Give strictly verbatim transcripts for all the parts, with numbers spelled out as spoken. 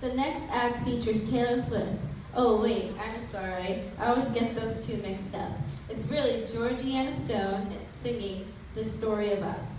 The next act features Taylor Swift. Oh wait, I'm sorry. I always get those two mixed up. It's really Georgiana Stone singing The Story of Us.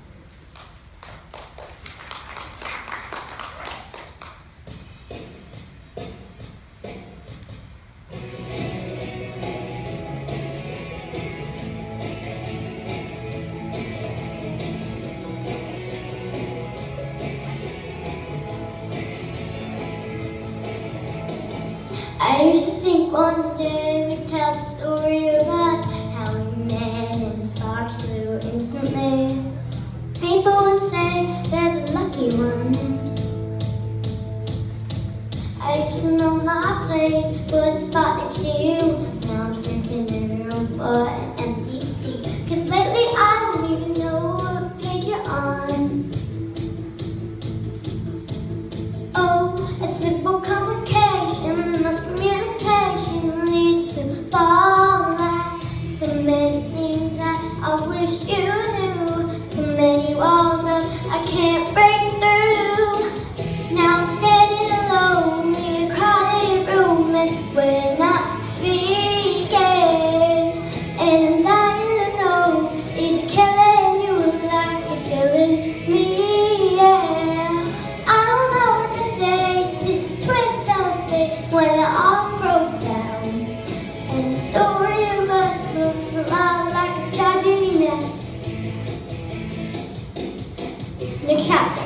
I used to think one day we'd tell the story of us, how we met and the sparks flew instantly. People would say they're the lucky one. I used to know my place was a spot next to you. Now I'm searching in a room for an empty seat. Cause lately I don't even know what page you're on. Oh, a simple complication, miscommunication leads to fallout. So many things that I wish you knew, so many walls that I can't break through. Now I'm standing alone in a crowded room and we're not speaking. And I'm dying to know, is it killing you like it's killing me? Yeah, I don't know what to say, it's just a twist of fate when it all broke down. And the story of us looks a lot like a tragedy now. The chapter.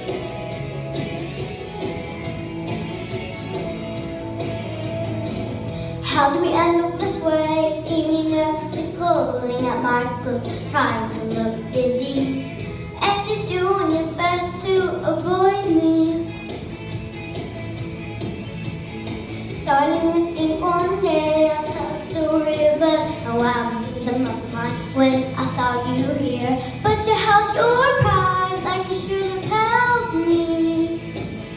How do we end up this way? Steaming nervously pulling at my clothes, trying to look busy. And you're doing your best to avoid me. Starting to think one day I'll tell a story about how I was losing my mind when I saw you here. But you held your pride like you should have held me.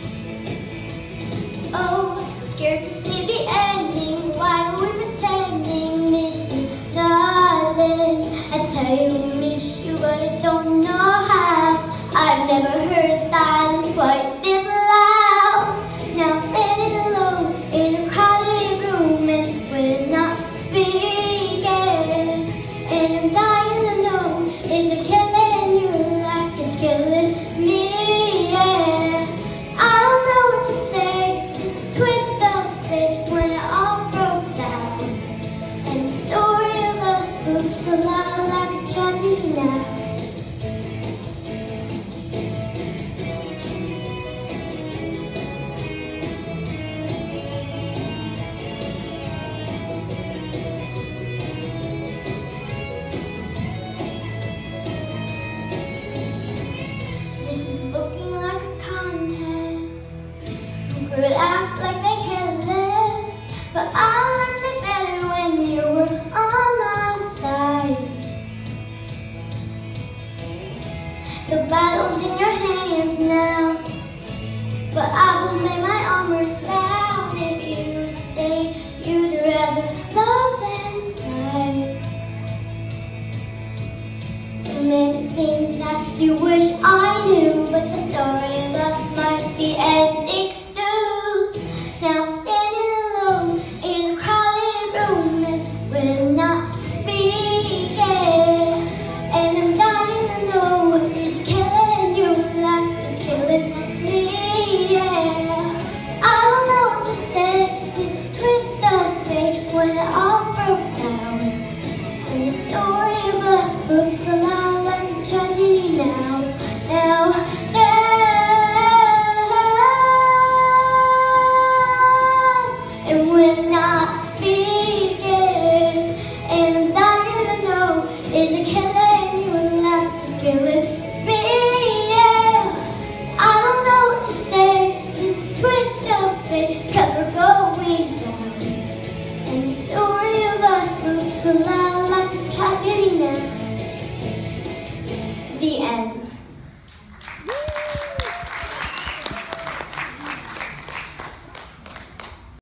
Oh, scared to see the ending. Why are we pretending this is darling? I tell you I miss you, but I don't know how. I've never heard silence quite this loud. Now I'm standing alone in a crowded room and we're not speaking. And I'm dying to know, is it killing you like it's killing me? Yeah, I don't know what to say, just a twist of fate when it all broke down. And the story of us looks a lot like a tragedy now. This is looking like a contest. Who could act like they care less? But I liked it better when you were on my side. The battle's in your hands now, but I will lay my armor down. If you stay, you'd rather love than fight. So many things that you wish I knew, but the story of us might be ending soon. Now I'm standing alone in a crowded room and we're not speaking. And I'm dying to know, is it killing you like it's killing me? Yeah, I don't know what to say, it's just a twist of fate when it all broke down. And the story of us looks a lot like a tragedy now. Now, now, and we're not speaking. And I'm dying to know, is it killing you like it's killing me? Yeah, I don't know what to say, just a twist of fate, cause we're going down. And the story of us looks a lot